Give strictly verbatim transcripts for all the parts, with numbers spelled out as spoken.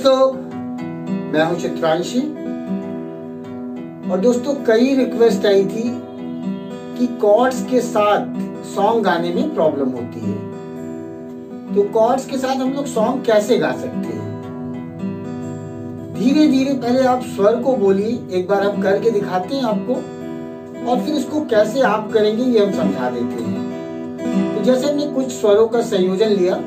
दोस्तों, मैं हूं चित्रांशी। और दोस्तों, कई रिक्वेस्ट आई थी कि कॉर्ड्स के साथ सॉन्ग गाने में प्रॉब्लम होती है, तो कॉर्ड्स के साथ हम लोग सॉन्ग कैसे गा सकते हैं। धीरे धीरे पहले आप स्वर को बोलिए, एक बार हम करके दिखाते हैं आपको, और फिर इसको कैसे आप करेंगे ये हम समझा देते हैं। तो जैसे हमने कुछ स्वरों का संयोजन लिया,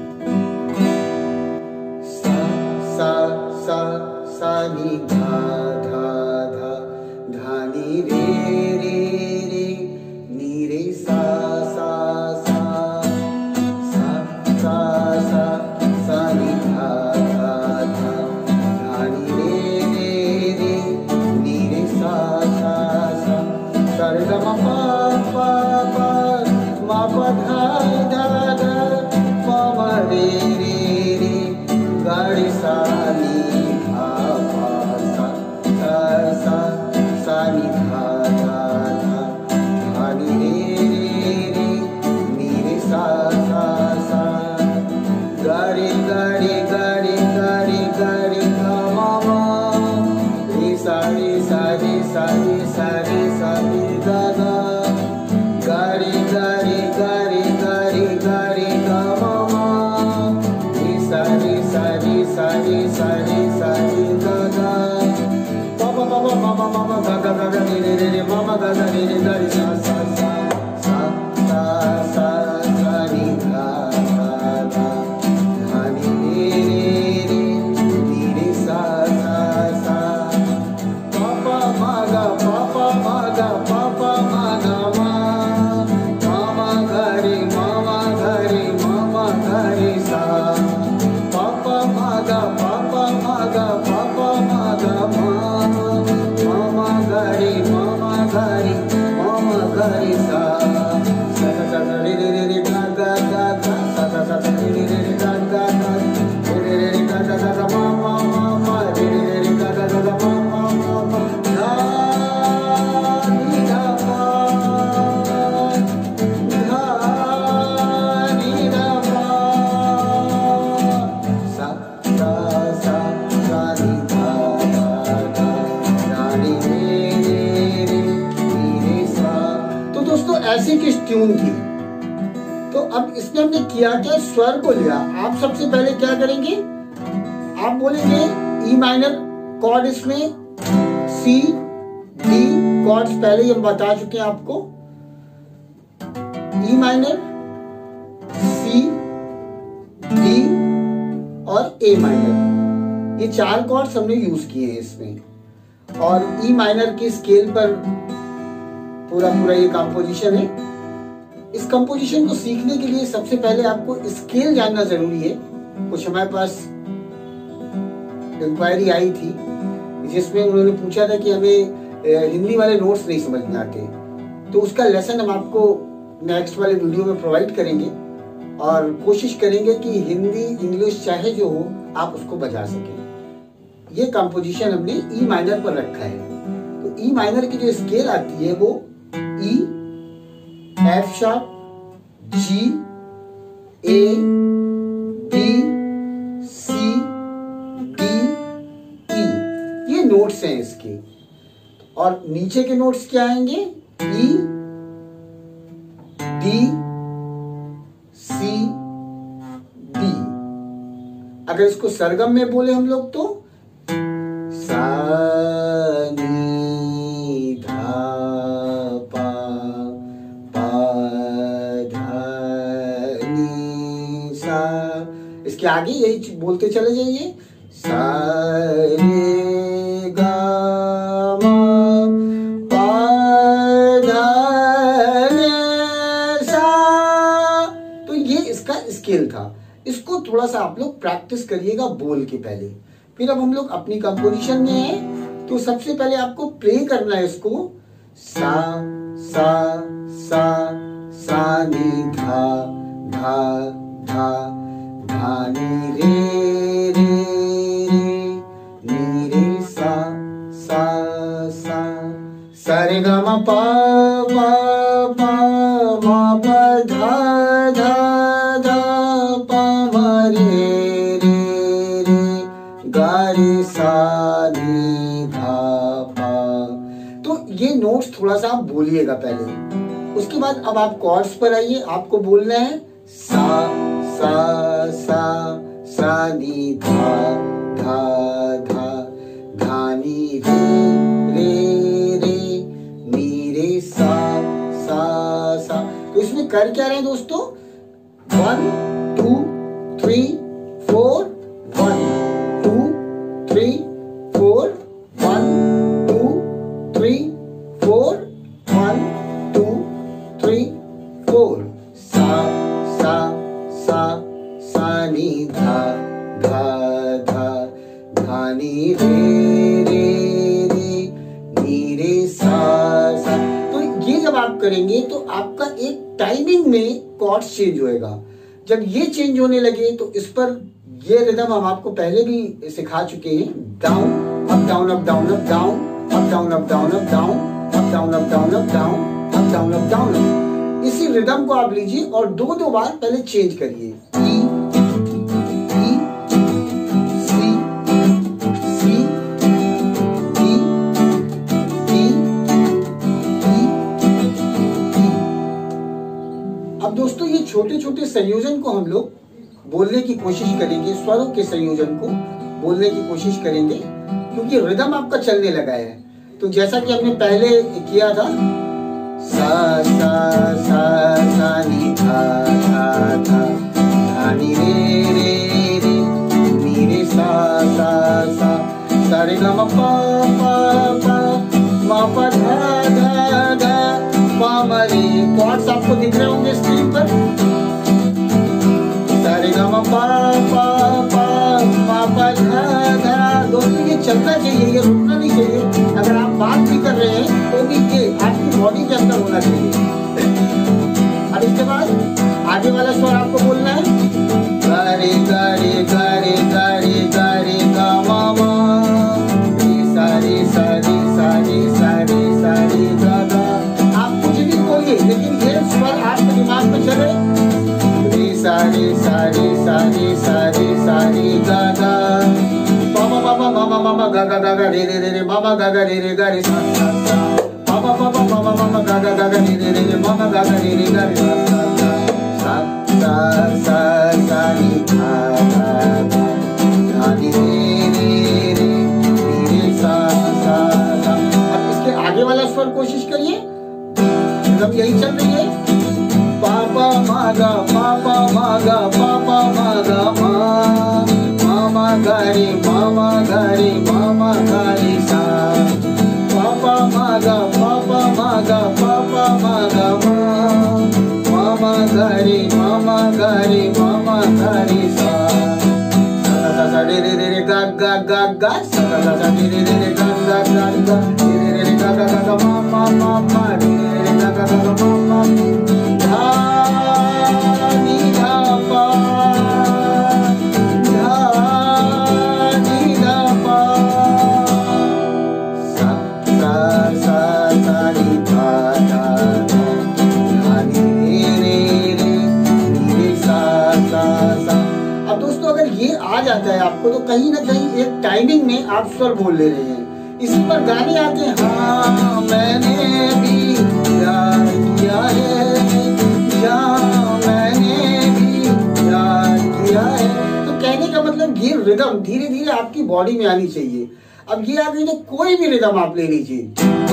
सा सा सा सा नी धा धा धा धा नी रे रे रे नी रे सा सा सा सा सा सा सा नी धा धा धा धा नी रे रे रे नी रे सा सा सा सा रे गा मा पा पा पा मा पा धा धा धा पा मा रे रे रे गा रे सा नी mama ga ga re re ga re sa sa sa sa sa sa sa ni dha dha dha dha ni re re ni re sa sa sa pa pa ma ga pa pa ma ga pa pa ma ga ma mama ga re mama ga re mama ga re sa pa pa ma ga pa pa ma ga pa pa ma ga ma mama ga re mama ga re mama ga re sa sa sa sa re re re re ga ga ga ga sa sa sa sa re re re re ga ga ga re re re re ga ga ga ma ma ma ma re re re re ga ga ga ma ma ma ma dha ni dha pa dha ni dha pa sa sa sa sa ni dha dha dha dha ni re re re ni re sa। तो दोस्तों, ऐसी किस tune थी। तो अब इसमें हमने किया क्या, स्वर को लिया। आप सबसे पहले क्या करेंगे, आप बोलेंगे ई माइनर कॉर्ड, इसमें सी डी कॉर्ड्स पहले ही हम बता चुके हैं आपको। ई माइनर, सी, डी और ए माइनर, ये चार कॉर्ड्स हमने यूज किए हैं इसमें। और ई माइनर के स्केल पर पूरा पूरा ये कंपोजिशन है। इस कंपोजिशन को सीखने के लिए सबसे पहले आपको स्केल जानना जरूरी है। कुछ हमारे पास इंक्वायरी आई थी जिसमें उन्होंने पूछा था कि हमें हिंदी वाले नोट्स नहीं समझ में आते, तो उसका लेसन हम आपको नेक्स्ट वाले वीडियो में प्रोवाइड करेंगे और कोशिश करेंगे कि हिंदी इंग्लिश चाहे जो हो आप उसको बजा सकें। ये कंपोजिशन हमने ई माइनर पर रखा है। तो ई माइनर की जो स्केल आती है वो E, F sharp, G, A, D, C, D, E, ये नोट्स हैं इसके। और नीचे के नोट्स क्या आएंगे, ई, डी, सी, डी। अगर इसको सरगम में बोले हम लोग तो सा नी धा पा पा धा नी सा। इसके आगे यही बोलते चले जाइए, सा रे गा मा पा धा रे सा। तो ये इसका स्केल था। इसको थोड़ा सा आप लोग प्रैक्टिस करिएगा बोल के पहले। फिर अब हम लोग अपनी कंपोजिशन में हैं, तो सबसे पहले आपको प्ले करना है इसको। सा सा सा सा नी धा धा धा धा नी रे रे रे नी रे सा सा सा सा रे गा मा पा पा पा मा पा धा धा धा पा मा रे रे रे गा ये नोट्स थोड़ा सा आप बोलिएगा पहले, उसके बाद अब आप कॉर्ड्स पर आइए। आपको बोलना है सा सा सा सा नी धा धा धा धा नी रे रे रे नी रे सा सा सा। तो इसमें कर क्या रहे हैं दोस्तों, one two three four, one two three four, one two three four, one two three four. सा सा सा सा नी धा धा धा धा नी रे रे रे नी रे सा सा। तो ये जब आप करेंगे तो आपका एक टाइमिंग में कॉर्ड्स चेंज होएगा। जब ये चेंज होने लगे तो इस पर ये रिदम हम आपको पहले भी सिखा चुके हैं, down up down up down up down up down up down up down up down up down up down up down up down. Up rhythm को आप लीजिए और दो दो बार पहले चेंज करिए। ई ई सी सी ई ई ई ई। अब दोस्तों ये छोटे छोटे संयोजन को हम लोग बोलने की कोशिश करेंगे, स्वरों के संयोजन को बोलने की कोशिश करेंगे, क्योंकि रिदम आपका चलने लगा है। तो जैसा कि हमने पहले किया था, सा सा सा सा नी धा धा धा धा नी रे रे रे नी रे सा सा सा सा रे गा मा पा पा पा मा पा धा धा धा पा मा रे। कॉर्ड्स आपको दिख रहे होंगे स्क्रीन पर, सा रे गा मा पा पा पा मा पा धा धा। दोस्तों ये चलना चाहिए, ये रुकना नहीं चाहिए। अगर आप बात भी कर रहे हैं तो भी ये आपकी बॉडी के अंदर होना चाहिए। अब इसके बाद आगे वाला स्वर आपको बोलना है, गारे गारे गारे गारे गारे गा मा मा रे सारे सारे सारे सारे सारे गा गा। आप कुछ भी बोलिए लेकिन ये स्वर आपके दिमाग में चले, रे सारे सारे सारे सारे सारे गा गा। मामा मामा मामा मामा गा गा गा गा रे रे रे रे मामा गा गा रे रे गा रे सा सा सा। मामा मामा मामा मामा गा गा गा गा रे रे रे रे मामा गा गा रे रे गा रे सा सा सा सा सा सा नी धा धा धा धा नी रे रे रे नी रे सा सा सा। अब इसके आगे वाला स्वर कोशिश करिए, मतलब यही चल रही है, पापा मागा पापा मागा पापा मागा मा मामा गारे मामा गारे मामा गारे सा। पापा मागा पापा मागा पापा मागा मा मामा गारे मामा गारे मामा गारे सा। सा सा सा रे रे रे रे गा गा गा गा सा सा सा रे रे रे रे गा गा गा गा रे रे रे रे गा गा गा गा मा मा मा मा रे रे रे गा गा गा गा मा मा धा नी धा पा आ जाता है आपको तो कहीं ना कहीं एक टाइमिंग में आप स्वर बोल ले रहे हैं। इसी पर गाने आते हैं, हाँ मैंने भी प्यार किया है, या मैंने भी प्यार किया है। तो कहने का मतलब ये रिदम धीरे धीरे आपकी बॉडी में आनी चाहिए। अब ये आ गई तो कोई भी रिदम आप ले लीजिए,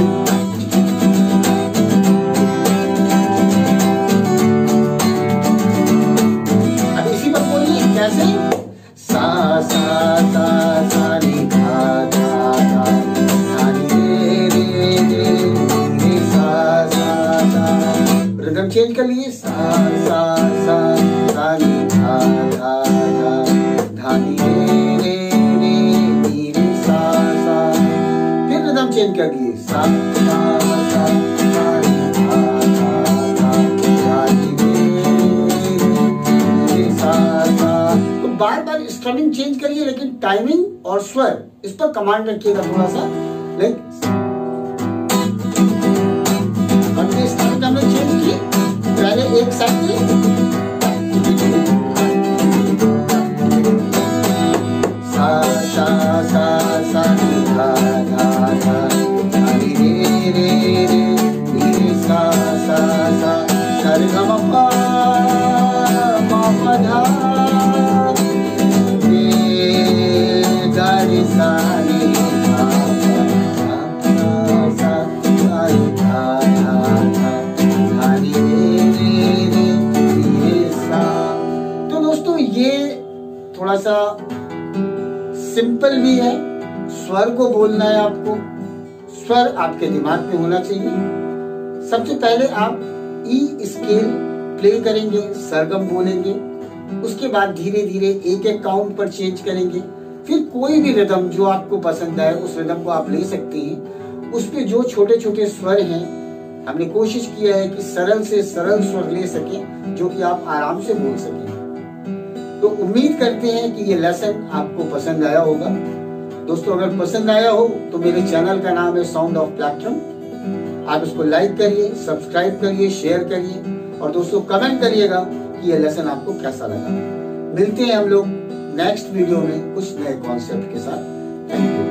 अब इसी पर बोलिए कैसे, सा सा सा सा नी धा धा धा धा नी रे रे रे रे सा सा सा। रिदम चेंज कर लिए, सा सा सा सा नी धा धा धा धा नी रे रे रे नी रे सा सा। फिर रिदम चेंज कर लिए, सा सा सा सा नी धा धा धा धा नी रे रे रे सा सा। बार बार स्ट्रमिंग चेंज करिए, लेकिन टाइमिंग और स्वर इस पर कमांड रखिएगा थोड़ा सा। लाइक स्ट्रमिंग हमने चेंज की, पहले एक साइकिल, सा सा सा सा नी धा धा धा धा नी रे रे सिंपल भी है, स्वर को बोलना है आपको, स्वर आपके दिमाग में होना चाहिए। सबसे पहले आप ई स्केल प्ले करेंगे, सरगम बोलेंगे, उसके बाद धीरे धीरे एक एक काउंट पर चेंज करेंगे। फिर कोई भी रिदम जो आपको पसंद आए उस रिदम को आप ले सकते हैं। उस पे जो छोटे छोटे स्वर हैं, हमने कोशिश किया है कि सरल से सरल स्वर ले सकें जो कि आप आराम से बोल सकें। तो उम्मीद करते हैं कि ये लेसन आपको पसंद आया होगा। दोस्तों अगर पसंद आया हो तो मेरे चैनल का नाम है साउंड ऑफ प्लेक्ट्रम। आप इसको लाइक करिए, सब्सक्राइब करिए, शेयर करिए और दोस्तों कमेंट करिएगा कि ये लेसन आपको कैसा लगा। मिलते हैं हम लोग नेक्स्ट वीडियो में कुछ नए कॉन्सेप्ट के साथ। Thank you.